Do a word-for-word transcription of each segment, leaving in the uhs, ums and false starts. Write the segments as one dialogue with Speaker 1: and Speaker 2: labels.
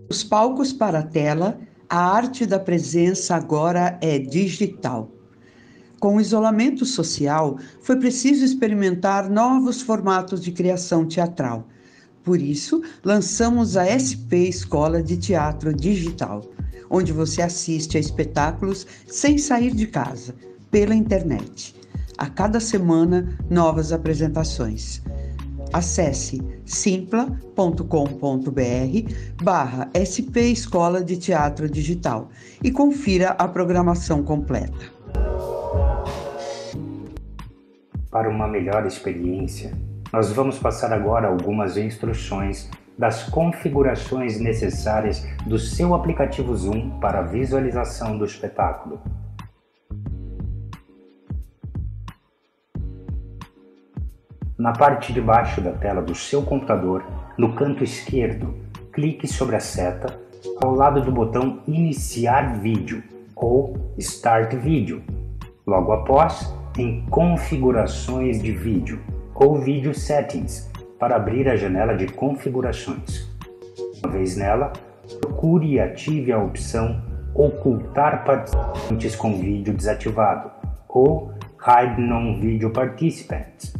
Speaker 1: Os palcos para a tela, a arte da presença agora é digital. Com o isolamento social, foi preciso experimentar novos formatos de criação teatral. Por isso, lançamos a S P Escola de Teatro Digital, onde você assiste a espetáculos sem sair de casa, pela internet. A cada semana, novas apresentações. Acesse simpla.com.br barra S P Escola de Teatro Digital e confira a programação completa.
Speaker 2: Para uma melhor experiência, nós vamos passar agora algumas instruções das configurações necessárias do seu aplicativo Zoom para a visualização do espetáculo. Na parte de baixo da tela do seu computador, no canto esquerdo, clique sobre a seta ao lado do botão Iniciar Vídeo ou Start Video. Logo após, em Configurações de Vídeo ou Video Settings para abrir a janela de configurações. Uma vez nela, procure e ative a opção Ocultar participantes com vídeo desativado ou Hide Non-Video Participants.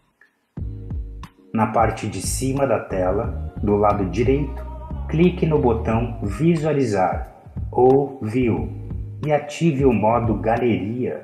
Speaker 2: Na parte de cima da tela, do lado direito, clique no botão Visualizar ou View e ative o modo Galeria.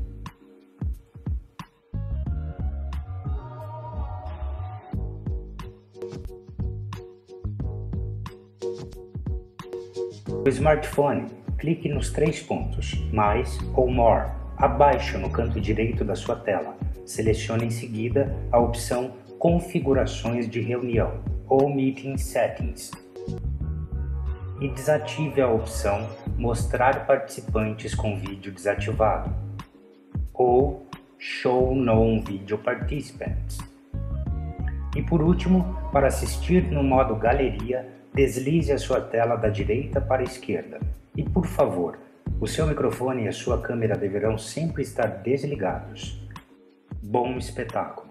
Speaker 2: No smartphone, clique nos três pontos, mais ou more, abaixo no canto direito da sua tela. Selecione em seguida a opção Configurações de reunião ou Meeting Settings e desative a opção Mostrar participantes com vídeo desativado ou Show Non-Video Participants. E por último, para assistir no modo Galeria, deslize a sua tela da direita para a esquerda. E por favor, o seu microfone e a sua câmera deverão sempre estar desligados. Bom espetáculo!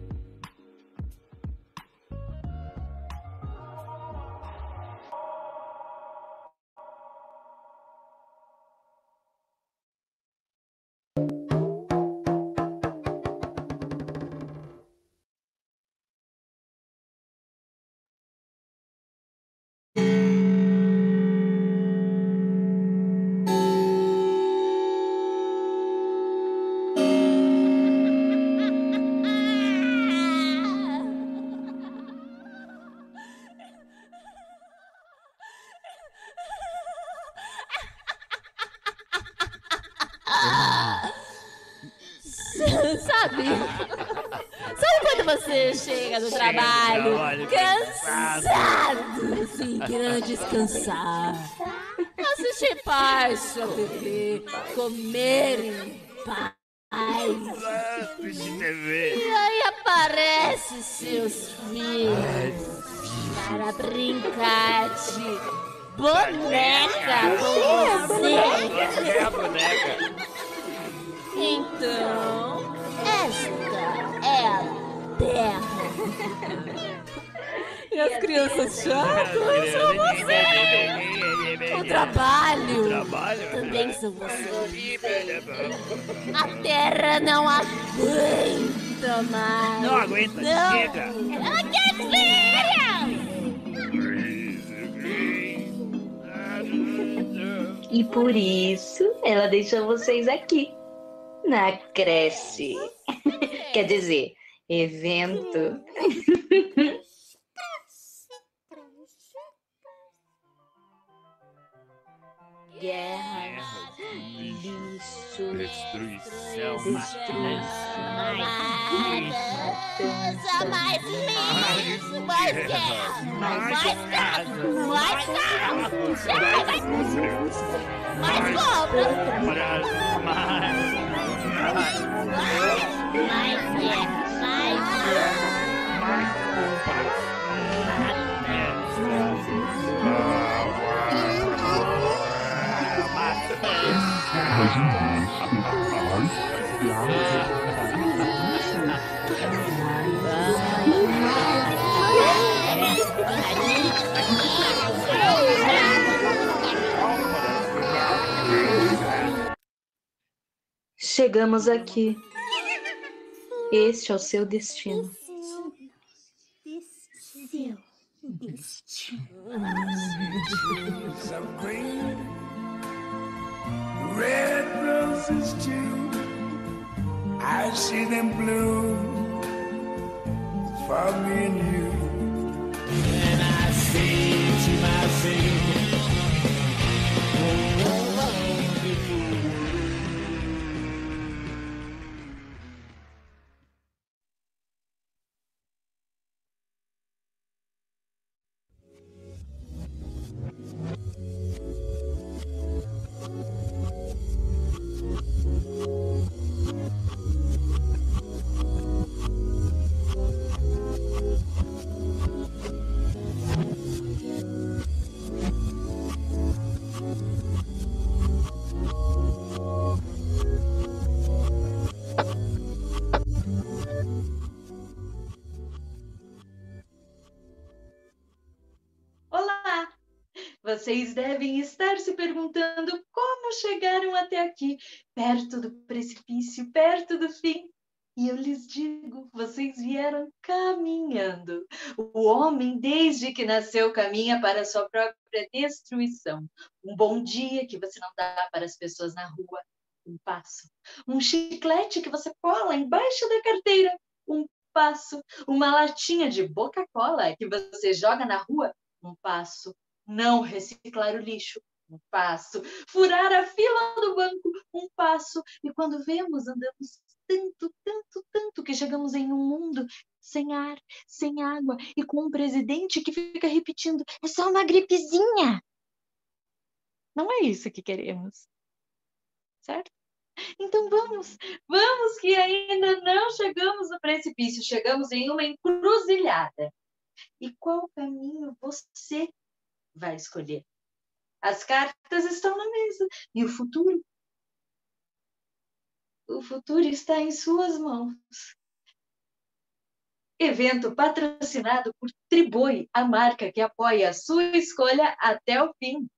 Speaker 3: Sabe? Sabe quando você chega do trabalho,
Speaker 4: trabalho
Speaker 3: cansado, assim, querendo descansar, assistir paz na T V, comer em paz.
Speaker 4: Assiste T V.
Speaker 3: E aí aparecem seus filhos para brincar de boneca com você.
Speaker 4: É a boneca.
Speaker 3: Então, esta é a Terra. E as crianças chatas são vocês. O trabalho,
Speaker 4: Trabalho.
Speaker 3: também são vocês. A Terra não aguenta mais.
Speaker 4: Não aguenta,
Speaker 3: Não.
Speaker 4: chega.
Speaker 3: Ela quer férias.
Speaker 5: E por isso ela deixou vocês aqui, na creche. Quer dizer, evento.
Speaker 3: Guerra, lixo,
Speaker 4: Destruição.
Speaker 3: destruição, mais lixo, mais guerra, mais carro, mais carro, mais mais compras, mais guerra, mais
Speaker 4: Mais compras.
Speaker 3: guerra.
Speaker 5: chegamos aqui. Este é o seu destino.
Speaker 3: Seu destino.
Speaker 6: Of green, red roses too. I see them bloom for me and you. And I say to myself, oh,
Speaker 7: Olá! Vocês devem estar se perguntando como chegaram até aqui, perto do precipício, perto do fim. E eu lhes digo, vocês vieram caminhando. O homem, desde que nasceu, caminha para a sua própria destruição. Um bom dia que você não dá para as pessoas na rua, um passo. Um chiclete que você cola embaixo da carteira, um passo. Uma latinha de Coca-Cola que você joga na rua, um passo. Não reciclar o lixo, um passo. Furar a fila do banco, um passo. E quando vemos, andamos tanto, tanto, tanto que chegamos em um mundo sem ar, sem água e com um presidente que fica repetindo: é só uma gripezinha. Não é isso que queremos, certo? Então vamos, vamos que ainda não chegamos no precipício, chegamos em uma encruzilhada. E qual caminho você vai escolher? As cartas estão na mesa. E o futuro? O futuro está em suas mãos. Evento patrocinado por Triboi, a marca que apoia a sua escolha até o fim.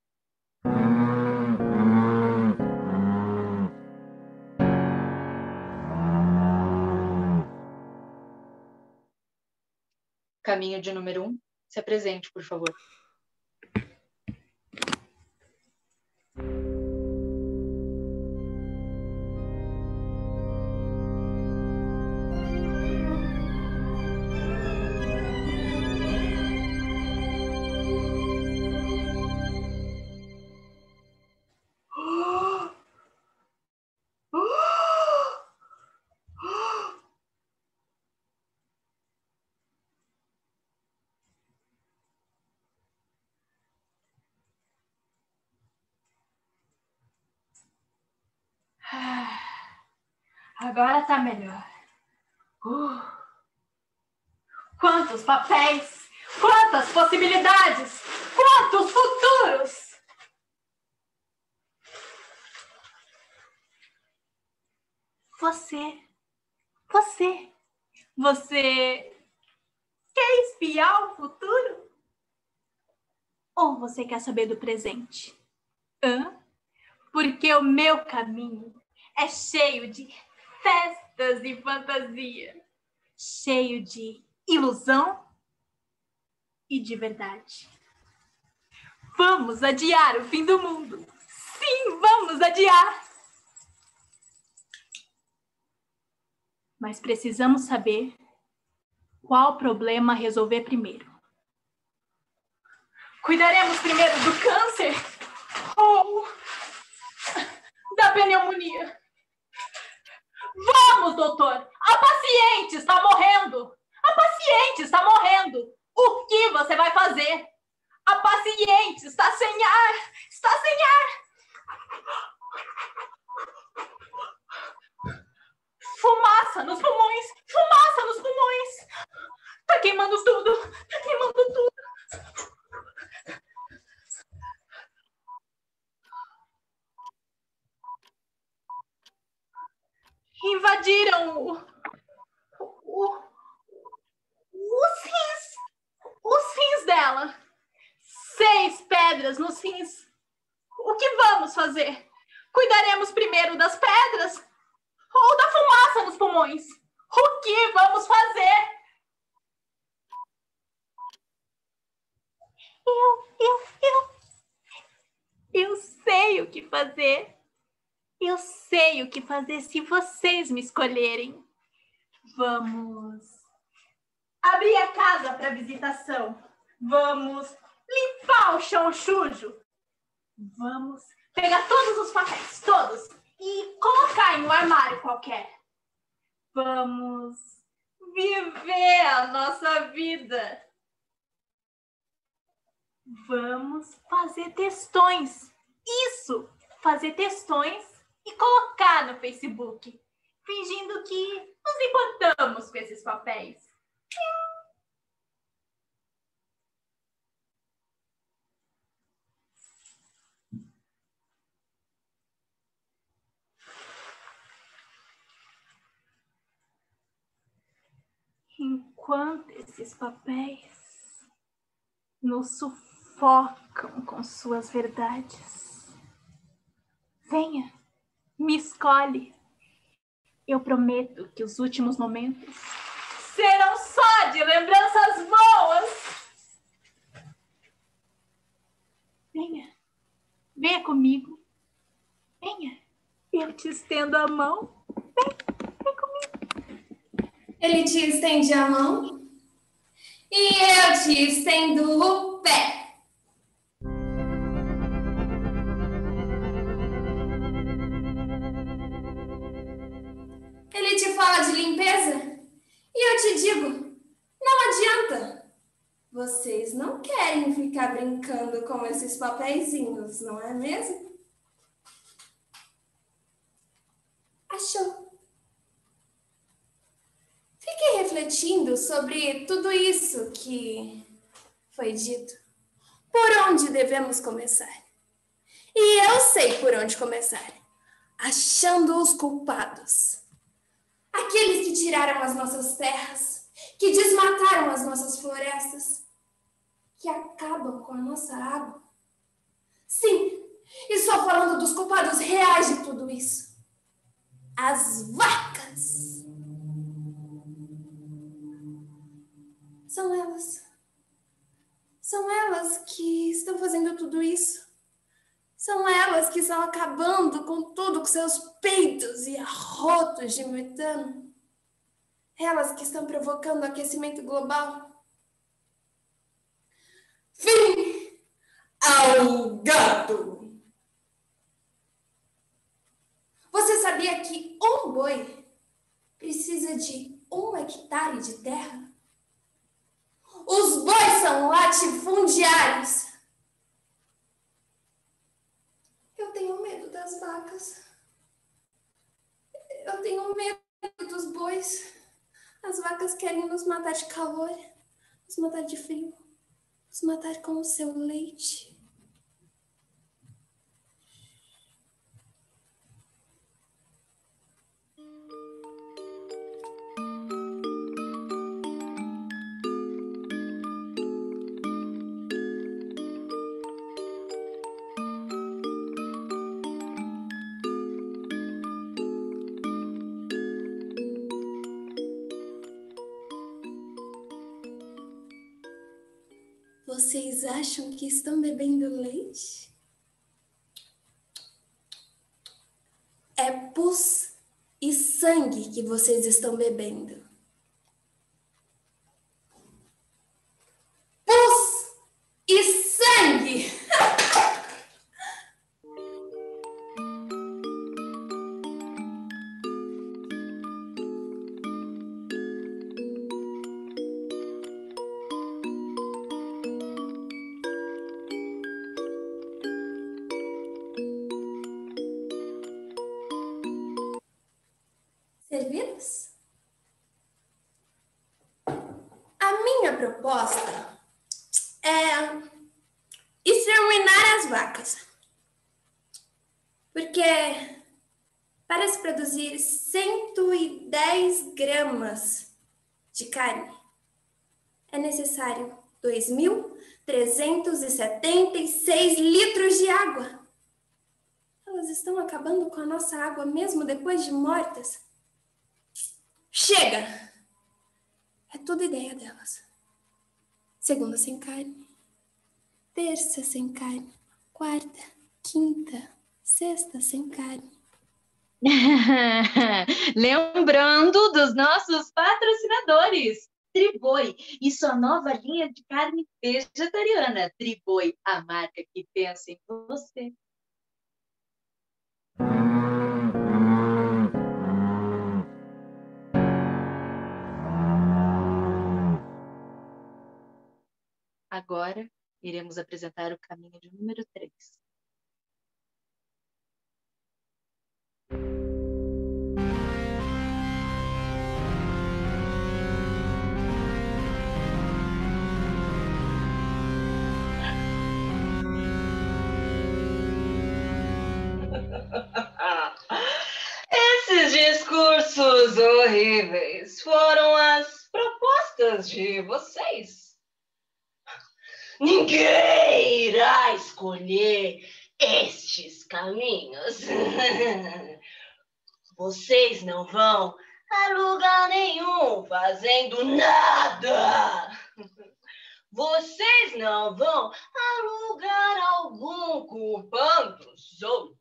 Speaker 7: Caminho de número um. Se apresente, por favor.
Speaker 8: Agora tá melhor. Uh, quantos papéis, quantas possibilidades, quantos futuros! Você, você, você quer espiar o futuro? Ou você quer saber do presente? Hã? Porque o meu caminho é cheio de festas e fantasia, cheio de ilusão e de verdade. Vamos adiar o fim do mundo. Sim, vamos adiar. Mas precisamos saber qual problema resolver primeiro. Cuidaremos primeiro do câncer ou da pneumonia? Vamos, doutor! A paciente está morrendo! A paciente está morrendo! O que você vai fazer? A paciente está sem ar! Está sem ar! Fumaça nos pulmões! Fumaça nos pulmões! Tá queimando tudo! Tá queimando tudo! Invadiram o, o, os rins, os rins dela. Seis pedras nos rins. O que vamos fazer? Cuidaremos primeiro das pedras pulmões. O que vamos fazer? Eu, eu, eu. Eu sei o que fazer. Eu sei o que fazer se vocês me escolherem. Vamos abrir a casa para visitação. Vamos limpar o chão sujo. Vamos pegar todos os papéis, todos, e colocar em um armário qualquer. Vamos viver a nossa vida. Vamos fazer textões. Isso, fazer textões e colocar no Facebook, fingindo que nos importamos com esses papéis. Enquanto esses papéis nos sufocam com suas verdades, venha, me escolhe. Eu prometo que os últimos momentos serão só de lembranças boas. Venha, venha comigo. Venha, eu te estendo a mão. Vem, vem comigo.
Speaker 9: Ele te estende a mão e eu te estendo o pé. Ele te fala de limpeza e eu te digo, não adianta. Vocês não querem ficar brincando com esses papeizinhos, não é mesmo? Achou? Fiquei refletindo sobre tudo isso que foi dito. Por onde devemos começar? E eu sei por onde começar. Achando os culpados. Aqueles que tiraram as nossas terras, que desmataram as nossas florestas, que acabam com a nossa água. Sim, estou falando dos culpados reais de tudo isso. As vacas. São elas. São elas que estão fazendo tudo isso. São elas que estão acabando com tudo, com seus peitos e arrotos de metano. Elas que estão provocando o aquecimento global. Fim ao gado! Você sabia que um boi precisa de um hectare de terra? Os bois são latifundiários. Eu tenho medo das vacas. Eu tenho medo dos bois. As vacas querem nos matar de calor, nos matar de frio, nos matar com o seu leite. Vocês acham que estão bebendo leite? É pus e sangue que vocês estão bebendo. Pus e sangue! Servidos? A minha proposta é exterminar as vacas. Porque para se produzir cento e dez gramas de carne, é necessário dois mil trezentos e setenta e seis litros de água. Elas estão acabando com a nossa água mesmo depois de mortas. Chega! É tudo ideia delas. Segunda sem carne, terça sem carne, quarta, quinta, sexta sem carne.
Speaker 7: Lembrando dos nossos patrocinadores. Triboi e sua nova linha de carne vegetariana. Triboi, a marca que pensa em você. Agora, iremos apresentar o caminho de número três.
Speaker 10: Esses discursos horríveis foram as propostas de vocês. Ninguém irá escolher estes caminhos. Vocês não vão a lugar nenhum fazendo nada. Vocês não vão a lugar algum culpando os outros.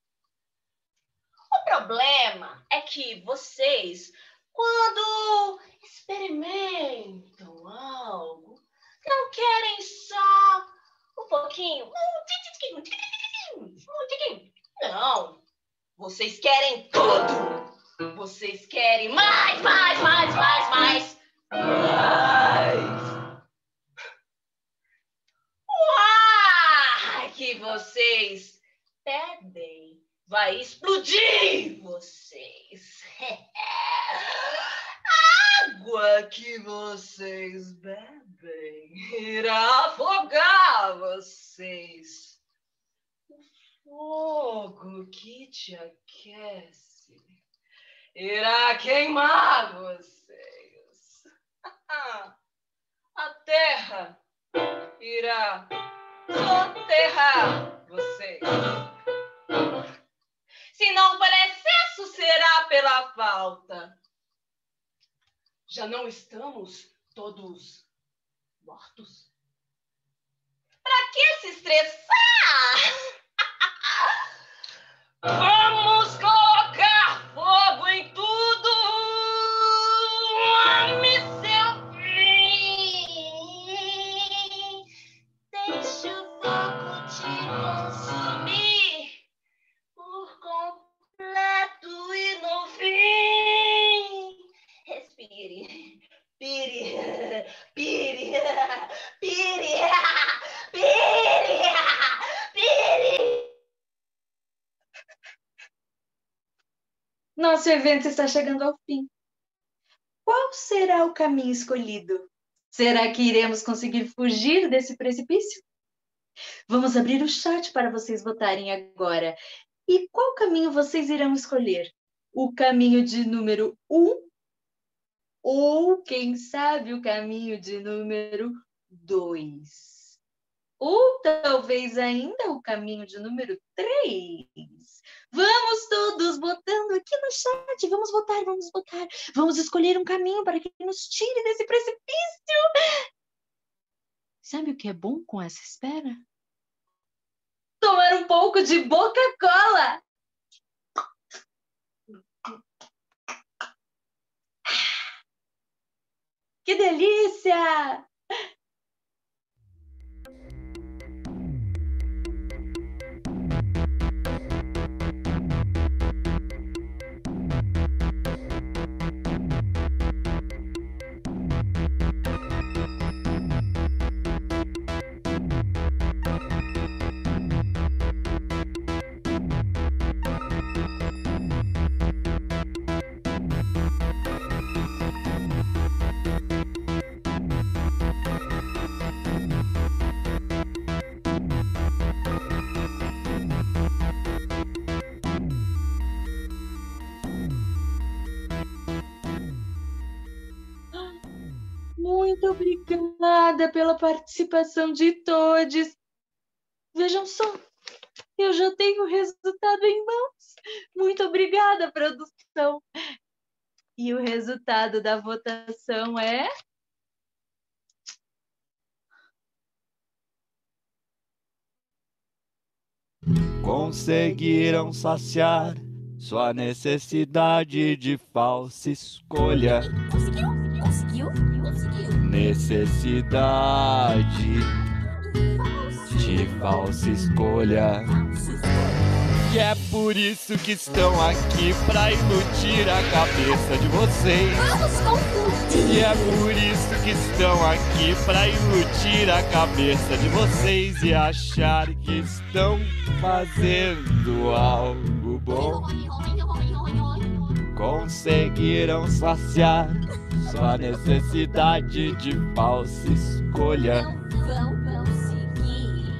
Speaker 10: O problema é que vocês, quando experimentam algo, não querem só um pouquinho. Não. Vocês querem tudo. Vocês querem mais, mais, mais, mais, mais. Mais. Uau! Que vocês pedem. Vai explodir vocês. A água que vocês bebem irá afogar vocês. O fogo que te aquece irá queimar vocês. A terra irá soterrar vocês. Se não por excesso, será pela falta. Já não estamos todos mortos? Para que se estressar? Vamos colocar fogo em tudo. Ame seu fim. Deixa o fogo te consumir por completo e no fim. Respire. Pire. Pire. Pire. Pire. Pire.
Speaker 7: Nosso evento está chegando ao fim. Qual será o caminho escolhido? Será que iremos conseguir fugir desse precipício? Vamos abrir o chat para vocês votarem agora. E qual caminho vocês irão escolher? O caminho de número um? Ou, quem sabe, o caminho de número dois? Ou talvez ainda o caminho de número três? Vamos todos votando aqui no chat. Vamos votar, vamos votar. Vamos escolher um caminho para que nos tire desse precipício. Sabe o que é bom com essa espera? Tomar um pouco de Coca-Cola. Que delícia! Muito obrigada pela participação de todos. Vejam só, eu já tenho o resultado em mãos. Muito obrigada, produção. E o resultado da votação é...
Speaker 11: Conseguiram saciar sua necessidade de falsa escolha.
Speaker 3: Conseguiu? Conseguiu? Conseguiu.
Speaker 11: Necessidade de falsa escolha. E é por isso que estão aqui pra iludir a cabeça de vocês.
Speaker 3: Vamos confundir.
Speaker 11: E é por isso que estão aqui pra iludir a cabeça de vocês e achar que estão fazendo algo bom. Conseguiram saciar sua necessidade de falsa escolha.
Speaker 3: Não vão conseguir.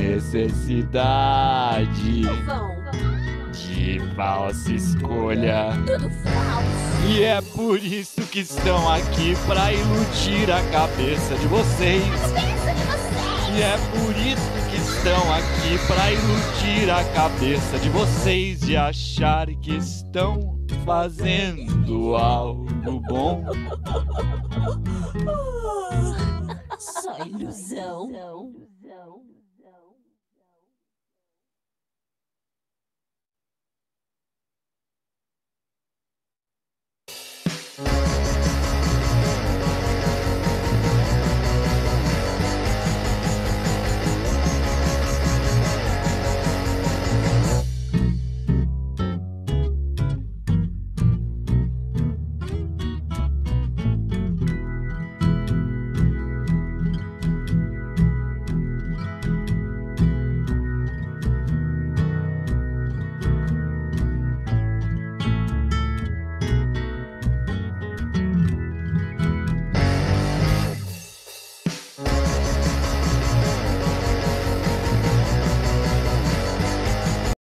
Speaker 11: Necessidade
Speaker 3: Não vão.
Speaker 11: de falsa escolha.
Speaker 3: Tudo falso.
Speaker 11: E é por isso que estão aqui pra iludir a cabeça de vocês.
Speaker 3: Cabeça de vocês.
Speaker 11: E é por isso que estão aqui pra iludir a cabeça de vocês e achar que estão fazendo algo bom.
Speaker 3: Só ilusão.